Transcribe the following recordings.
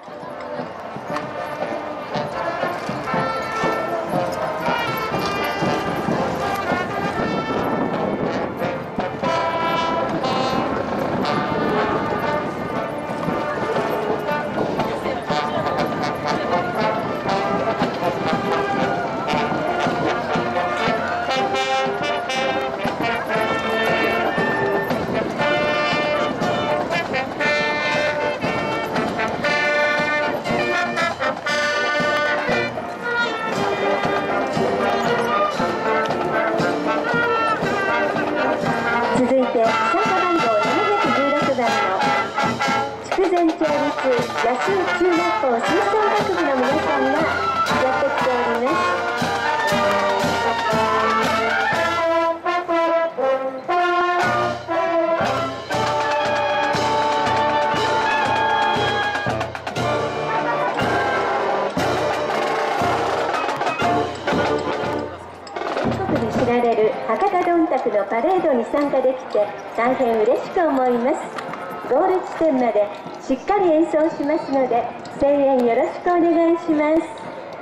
続いて参加番号716番の筑前町立安井中学校吹奏楽部の皆さんがやってきております。知られる博多どんたくのパレードに参加できて大変嬉しく思います。ゴール地点までしっかり演奏しますので声援よろしくお願いします。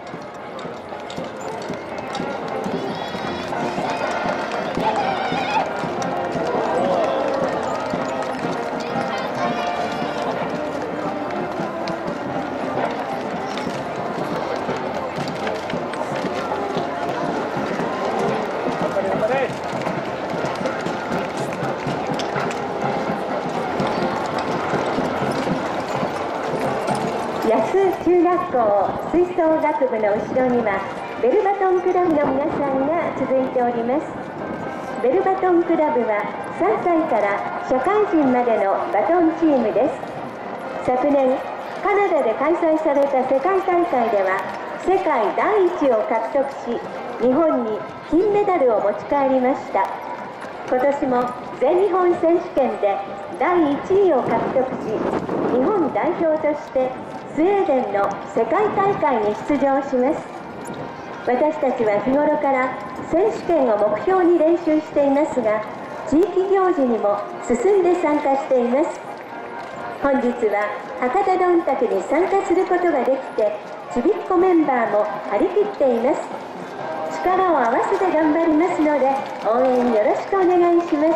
安中学校吹奏楽部の後ろにはベルバトンクラブの皆さんが続いております。ベルバトンクラブは3歳から社会人までのバトンチームです。昨年カナダで開催された世界大会では世界第1位を獲得し日本に金メダルを持ち帰りました。今年も全日本選手権で第1位を獲得し日本代表としてスウェーデンの世界大会に出場します。私たちは日頃から選手権を目標に練習していますが地域行事にも進んで参加しています。本日は博多どんたくに参加することができてちびっこメンバーも張り切っています。力を合わせて頑張りますので応援よろしくお願いします。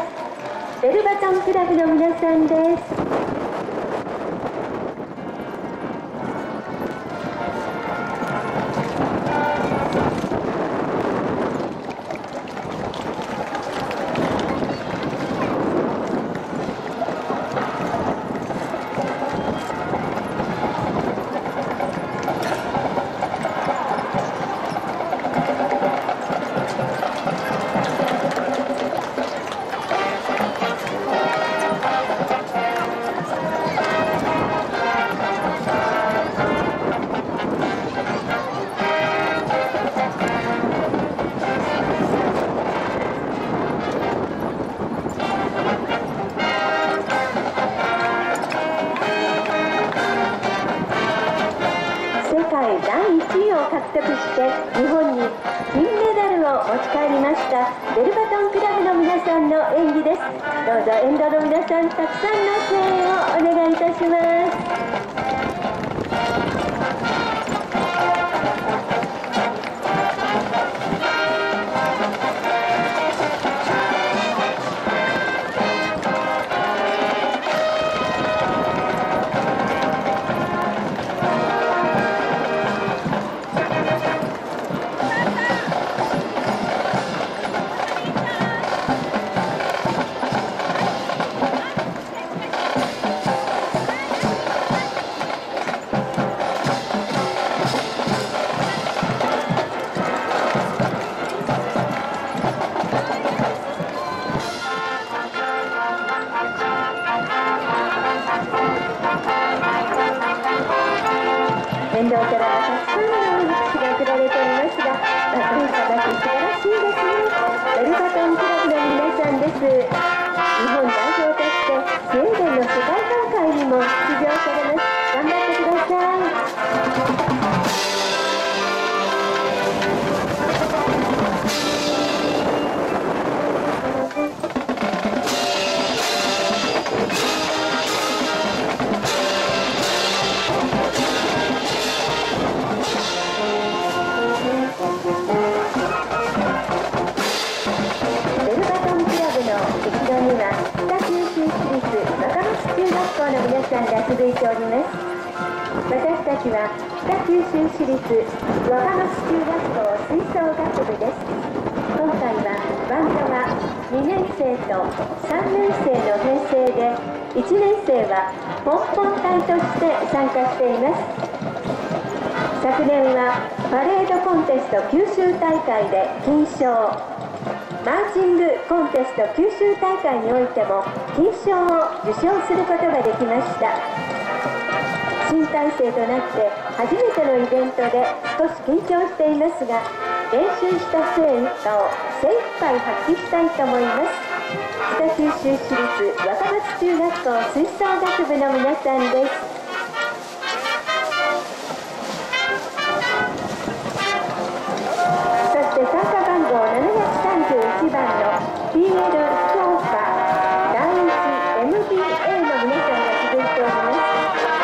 ベルバトンクラブの皆さんです。第1位を獲得して日本に金メダルを持ち帰りましたベルバトンクラブの皆さんの演技です。どうぞ沿道の皆さんたくさんの声援をお願いいたします。沿道からはたくさんの拍手が送られておりますが、バトンさばき素晴らしいですね。ベルバトンクラブの皆さんです。日本代表としてスウェーデンの世界大会にも出場されます。頑張ってください。 おります。私たちは北九州市立若松中学校吹奏楽部です。今回はバンドは2年生と3年生の編成で、1年生はポンポン隊として参加しています。昨年はパレードコンテスト九州大会で金賞、マーチングコンテスト九州大会においても金賞を受賞することができました。新体制となって初めてのイベントで少し緊張していますが、練習した成果を精一杯発揮したいと思います。北九州市立若松中学校吹奏楽部の皆さんです。そして参加番号731番の PL 福岡第一 MBA の皆さんが続いております。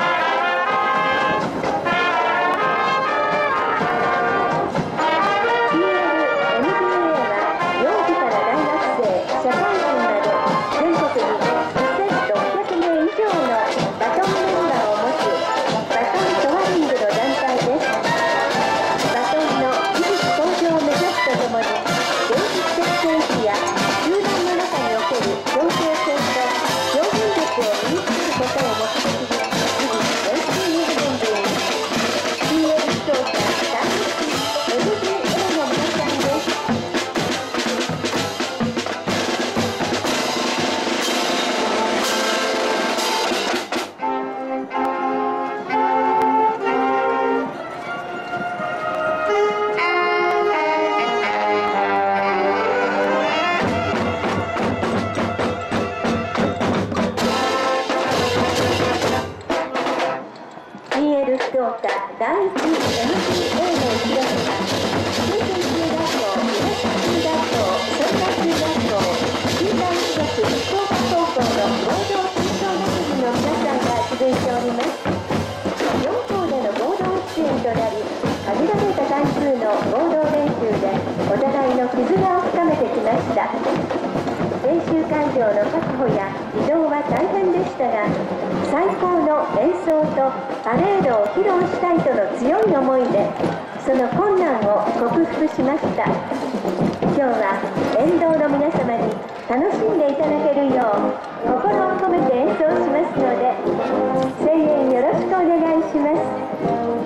福岡第一 MBA の一学は中堅中学校、東中学校、総合中学校、近代附属福岡高校の合同吹奏楽部の皆さんが続いております。4校での合同出演となり、限られた回数の合同練習でお互いの絆を深めてきました。練習会場の確保や移動は大変でしたが、最高の演奏とパレードを披露したいとの強い思いで、その困難を克服しました。今日は沿道の皆様に楽しんでいただけるよう心を込めて演奏しますので、声援よろしくお願いします。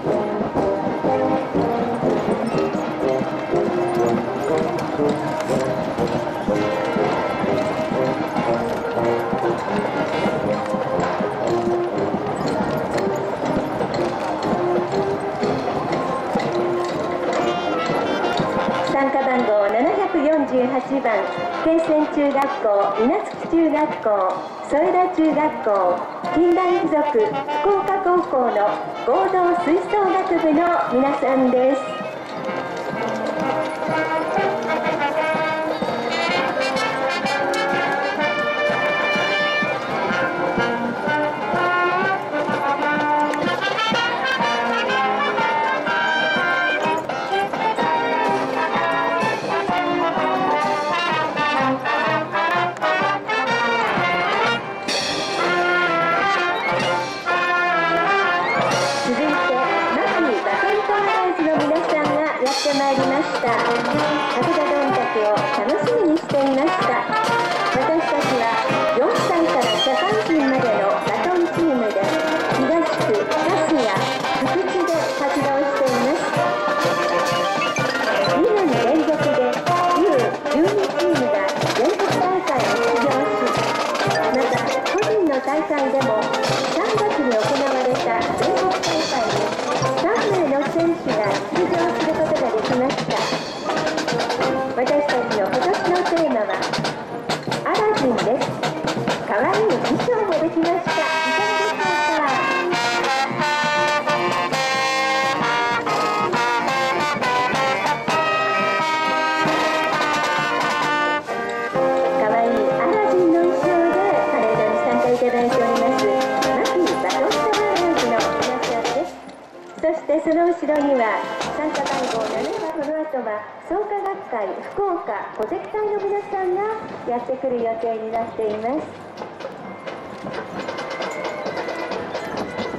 参加番号748番、慶泉中学校、稲月中学校、添田中学校、近代附属福岡高校の合同吹奏楽部の皆さんです。参りました。博多どんたくを楽しみにしていました。私たちは4歳から社会人までのバトンチームで東区、粕谷、福知で活動しています。2年連続で U12 チームが全国大会に出場し、また個人の大会でも3月に行われた全国大会に3名の選手が出場することができました。私たちの今年のテーマはアラジンです。かわいい衣装もできました。いかがでしょうか。かわいいアラジンの衣装でパレードに参加いただいておりますマキーバトンタワーライズの皆さんです。そしてその後ろには参加番号7番、この後は創価学会福岡鼓笛隊の皆さんがやってくる予定になっています。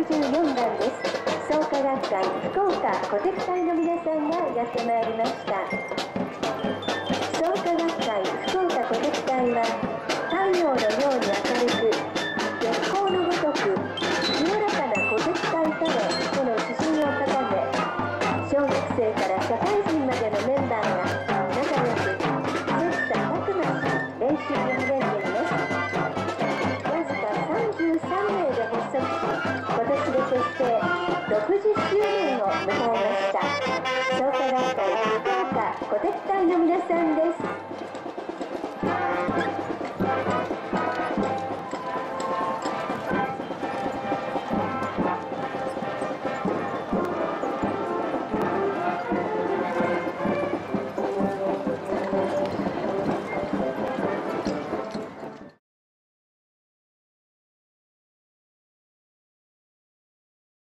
124番です。創価学会福岡鼓笛隊の皆さんがやってまいりました。創価学会福岡鼓笛隊は、太陽のように明るく、月光のごとく清らかな鼓笛隊たれとの指針を掲げ、小学生から社会人までのメンバーが仲良く切磋琢磨し練習に励んでいます。わずか33名で発足し、今年で結成60周年を迎えました。創価学会福岡鼓笛隊の皆さんです。